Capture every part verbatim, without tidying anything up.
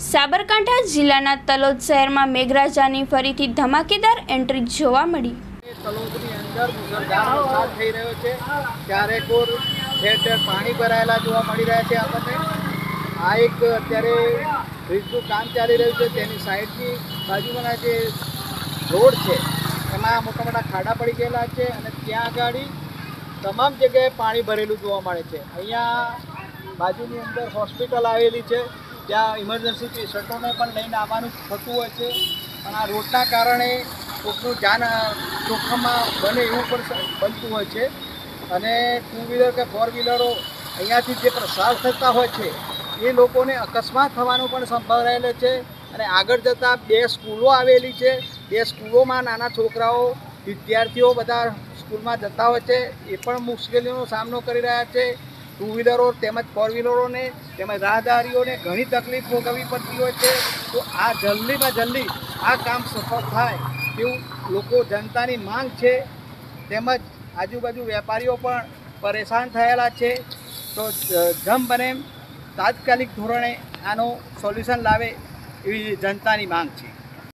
સાબરકાંઠા જિલ્લાના તલોદ શહેરમાં મેઘરાજાની ફરીથી ધમાકેદાર એન્ટ્રી જોવા મળી। તલોદની અંદર મુસળધાર વરસાદ થઈ રહ્યો છે, ત્યારે કોર ઠેર ઠેર પાણી ભરાયેલા જોવા મળી રહ્યા છે। આપણને આ એક અત્યારે બ્રિજનું કામ ચાલી રહ્યું છે, તેની સાઈડની બાજુમાંના જે રોડ છે એમાં મોટા મોટા ખાડા પડી ગયેલા છે અને ત્યાં આગળ તમામ જગ્યાએ પાણી ભરેલું જોવા મળે છે। અહીંયા બાજુની અંદર હોસ્પિટલ આવેલી છે, ત્યાં ઇમરજન્સી પેશન્ટોને પણ લઈને આવવાનું થતું હોય છે, પણ આ રોડના કારણે કોઈકનું જાન જોખમમાં બને એવું પણ બનતું હોય છે અને ટુ વ્હીલર કે ફોર વ્હીલરો અહીંયાથી જે પ્રસાર થતા હોય છે એ લોકોને અકસ્માત થવાનો પણ સંભવ રહેલો છે। અને આગળ જતાં બે સ્કૂલો આવેલી છે, બે સ્કૂલોમાં નાના છોકરાઓ વિદ્યાર્થીઓ બધા સ્કૂલમાં જતા હોય છે, એ પણ મુશ્કેલીઓનો સામનો કરી રહ્યા છે। ટુ વ્હીલરો તેમજ ફોર વ્હીલરોને તેમજ રાહદારીઓને ઘણી તકલીફ ભોગવવી પડતી હોય છે। તો આ જલ્દીમાં જલ્દી આ કામ સફળ થાય તેવું લોકો જનતાની માંગ છે, તેમજ આજુબાજુ વેપારીઓ પણ પરેશાન થયેલા છે। તો જેમ બને તાત્કાલિક ધોરણે આનો સોલ્યુશન લાવે એવી જનતાની માંગ છે।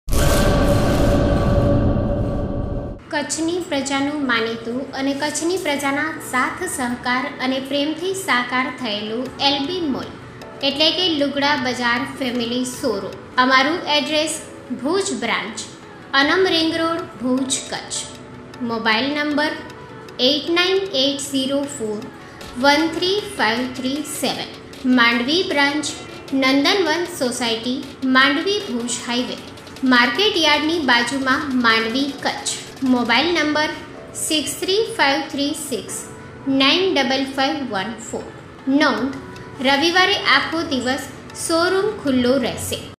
કચ્છની પ્રજાનું માનીતું અને કચ્છની પ્રજાના સાથ સહકાર અને પ્રેમથી સાકાર થયેલું એલબી મોલ એટલે કે લુગડા બજાર ફેમિલી શોરૂમ। અમારું address Bhuj branch, Anam ring road, Bhuj, Kutch. Mobile number eight nine eight zero four one three five three seven. Mandvi branch, Nandanvan society, Mandvi, Bhuj highway, market યાર્ડની બાજુમાં, Mandvi, Kutch. Mobile number six three five three six nine double five one four. નોંધ: રવિવારે આખો દિવસ showroom ખુલ્લો રહેશે।